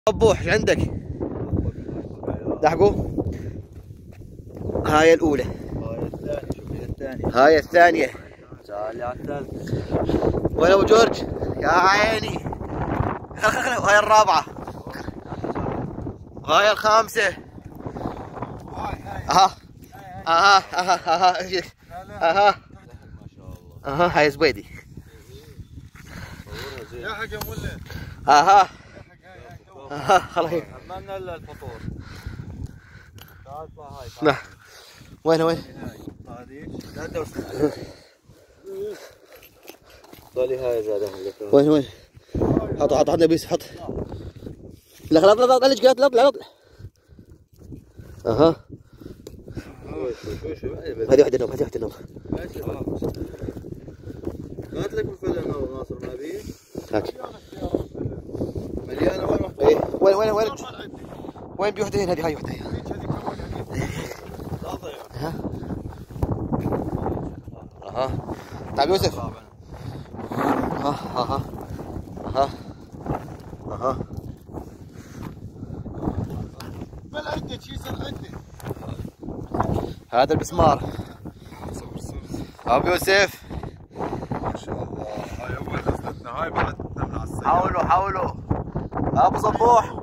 صبوح ايش عندك؟ دحقو. هاي الاولى. هاي الثانية. تعالي على الثالثة. وين ابو جورج؟ يا عيني. وهاي الرابعة. وهاي الخامسة. اها اها اها اها اها اها. هاي زبيدي. يا حق يا مولى. اها اها. خلاص عملنا الا الفطور. تعال اطلع هاي. نعم. وين هذه لا تدور. ضلي هاي زادها. وين حط عندنا بيس حط. لا خلاص لا طلع لا لا. اها. هذه واحدة نوم. هذه واحدة نوم. ماشي خلاص. قالت لك الفيلم ناصر ما بيه؟ هاك. مليانة وين واحدة؟ ايه وين بوحدين هذه. هاي وحدة. ها. اها. تعال يوسف. اها اها اها اها. بالعدة شي يصير عدة. هذا المسمار. ابو يوسف. ما شاء الله هاي اول نزلتنا. هاي بعد نمنا على السيارة. حاولوا ابو صبوح.